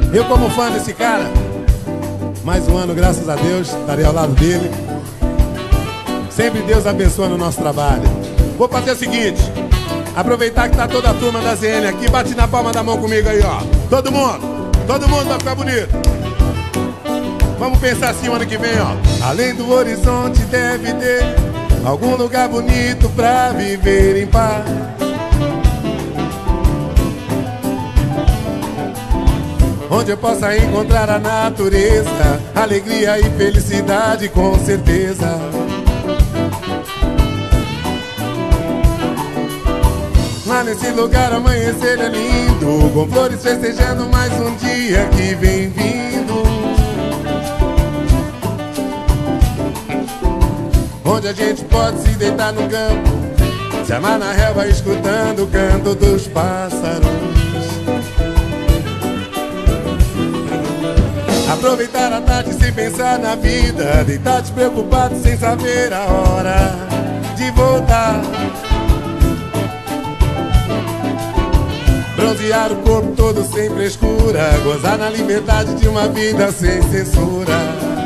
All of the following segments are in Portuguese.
Eu, como fã desse cara, mais um ano, graças a Deus, estarei ao lado dele. Sempre Deus abençoando o nosso trabalho. Vou fazer o seguinte, aproveitar que tá toda a turma da ZN aqui, bate na palma da mão comigo aí, ó. Todo mundo vai ficar bonito. Vamos pensar assim o ano que vem, ó. Além do horizonte deve ter algum lugar bonito pra viver em paz. Onde eu possa encontrar a natureza, alegria e felicidade com certeza. Lá nesse lugar amanhecer é lindo, com flores festejando mais um dia que vem vindo. Onde a gente pode se deitar no campo, se amar na relva escutando o canto dos pássaros. Aproveitar a tarde sem pensar na vida, deitar despreocupado sem saber a hora de voltar. Bronzear o corpo todo sem frescura, gozar na liberdade de uma vida sem censura.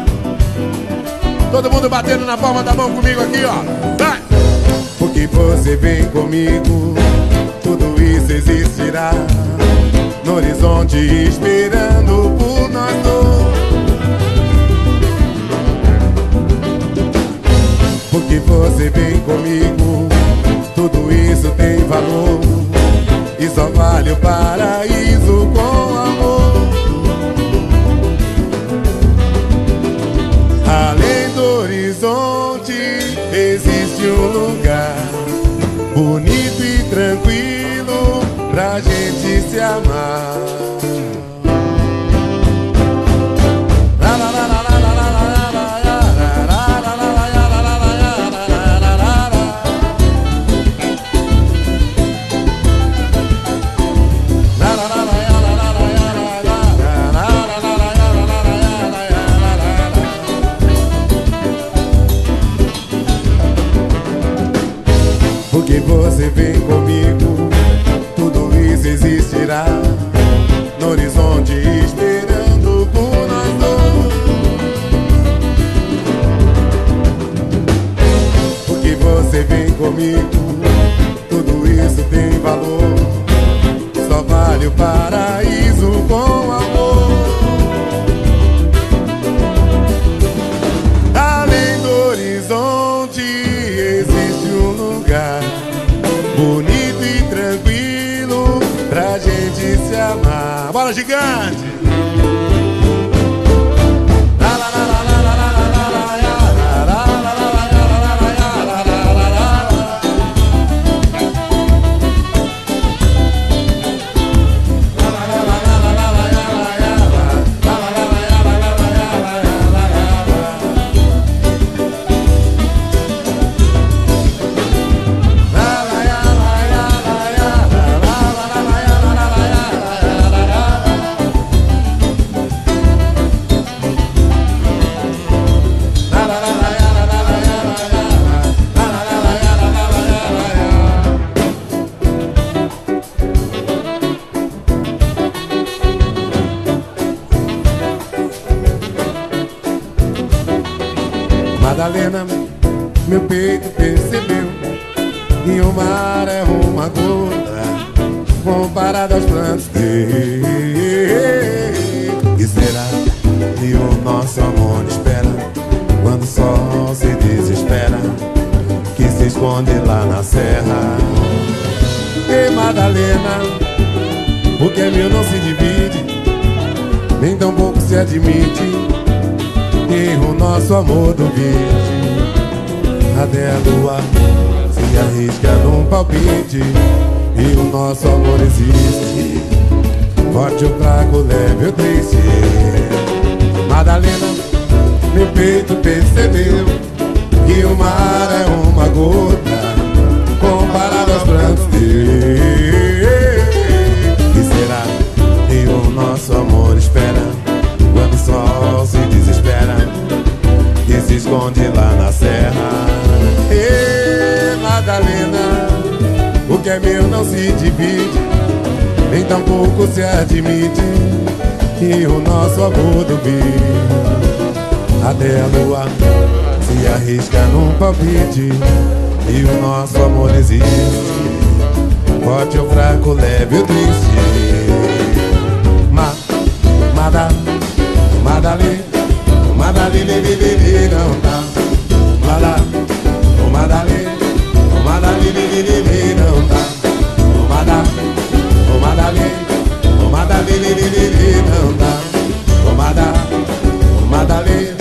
Todo mundo batendo na palma da mão comigo aqui, ó. Vai! Porque você vem comigo, tudo isso existirá no horizonte esperando por nós dois. Porque você vem comigo, tudo isso tem valor e só vale o paraíso com amor. Além do horizonte existe um lugar bonito e tranquilo pra gente se amar. Porque você vem comigo, tudo isso existirá no horizonte esperando por nós dois. Porque você vem comigo, tudo isso tem valor, só vale o paraíso com amor. Além do horizonte existe um lugar bonito e tranquilo pra gente se amar. Bola gigante! Madalena, meu peito percebeu que o mar é uma gota comparado aos plantos. E será que o nosso amor espera quando o sol se desespera, que se esconde lá na serra? Ei, Madalena, o que é meu não se divide, nem tão pouco se admite. E o nosso amor duvide, até a lua se arrisca num palpite. E o nosso amor existe, forte ou fraco, leve ou triste. Madalena, meu peito percebeu que o mar é uma gota comparado aos prantos dele. E será que o nosso amor espera quando o sol se desespera, que se esconde lá na serra? Ei, Madalena, o que é meu não se divide, nem tampouco se admite. e o nosso amor duvida. Até a lua se arrisca num palpite e o nosso amor existe. Forte ou fraco, leve ou triste. Madali, não tá. Madali, não tá. Madali.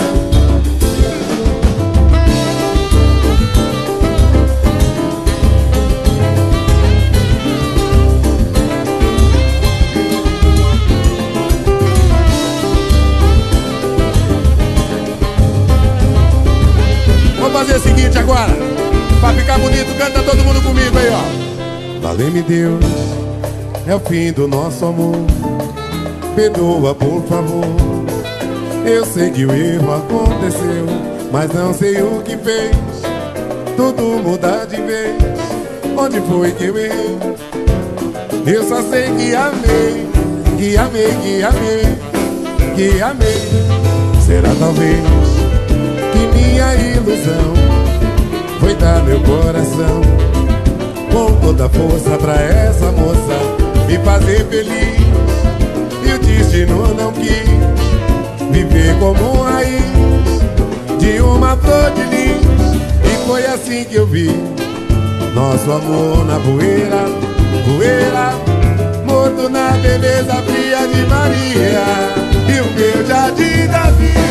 Vamos fazer o seguinte agora, pra ficar bonito, canta todo mundo comigo aí, ó. Valeu-me Deus, é o fim do nosso amor. Perdoa, por favor. Eu sei que o erro aconteceu, mas não sei o que fez tudo mudar de vez. Onde foi que eu errei? Eu só sei que amei, que amei, que amei, que amei. Será talvez que minha ilusão foi dar meu coração com toda a força pra essa moça me fazer feliz. E o destino não quis viver como raiz de uma flor de lis. E foi assim que eu vi nosso amor na poeira, poeira, morto na beleza fria de Maria e o meu jardim da vida.